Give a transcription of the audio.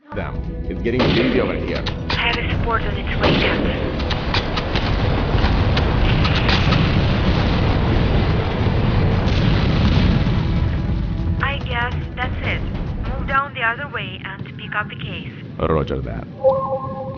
Them. It's getting busy over here. Heavy support on its way, Captain. I guess that's it. Move down the other way and pick up the case. Roger that.